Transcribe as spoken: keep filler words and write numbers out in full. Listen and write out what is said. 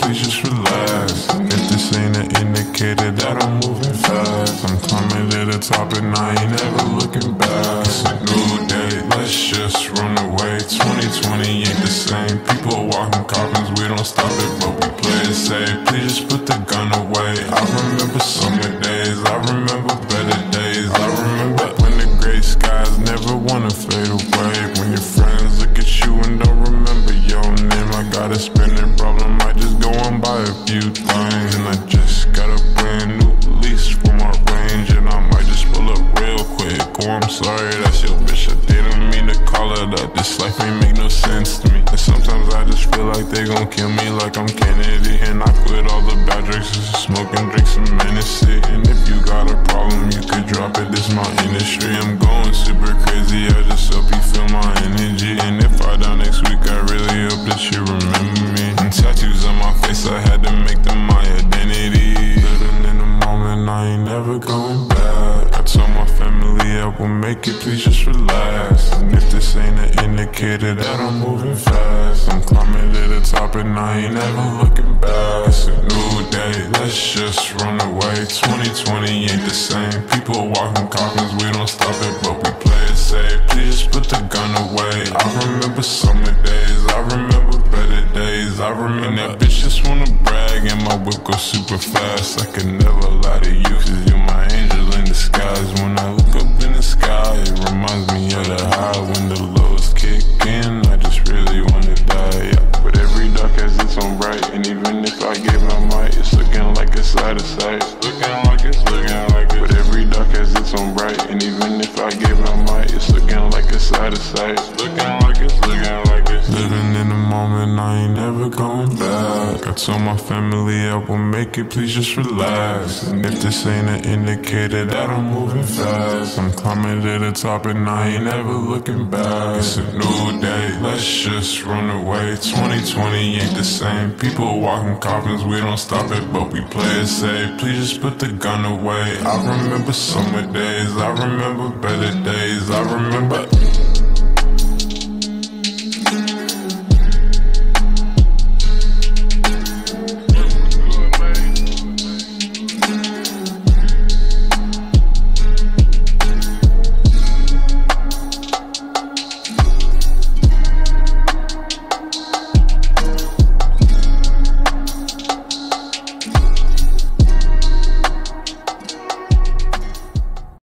please just relax. If this ain't an indicator that I'm moving fast, I'm climbing to the top and I ain't ever looking back. It's a new day, let's just run away. Twenty twenty ain't the same. People walking coffins, we don't stop it, but we play it safe. Please just put the gun away. I remember summer days, I remember better days. I remember when the gray skies never wanna fade away. When your friends look at you and don't remember your name. I got a spinning problem, I just go on by a few things. And I just got a brand new lease for my range, and I might just pull up real quick. Oh, I'm sorry, that's your bitch, I didn't mean to call her that. This life ain't make no sense to me, and sometimes I just feel like they gon' kill me like I'm Kennedy. And I quit all the bad drinks, just smoking, drink some Hennessy. And if you got a problem, you could drop it, this my industry. I'm going super crazy, I just hope you feel my energy. And if I die next week, I really hope that you remember me. And tattoos on my face, I had to make them my identity. Living in the moment, I ain't never going back. I told my family I will make it, please just relax. And if this ain't an indicator that I'm moving fast, I'm climbing to the top and I ain't never looking back. It's a new day, let's just run away. Twenty twenty ain't the same. People walking coffins, we don't stop it, but we play it safe. Please just put the gun away. I remember summer days, I remember better days. I remember that bitch just wanna brag and my whip goes super fast. I could never lie to you, cause you're my angel in disguise. When I look up in the sky, it reminds me of the high. When the lows kick in, I just really wanna die, yeah. But every dark has its own bright, and even if I gave my might, it's looking like it's out of sight. It's looking like it's looking like it. But every dark has its own bright, and even if I gave my might, it's looking like it's out of sight. It's looking like it's looking like it's living in the moment, I ain't never going back. I told my family I will make it, please just relax. And if this ain't an indicator that I'm moving fast, I'm climbing to the top and I ain't ever looking back. It's a new day, let's just run away. Twenty twenty ain't the same. People walking coffins, we don't stop it, but we play it safe. Please just put the gun away. I remember summer days, I remember better days. I remember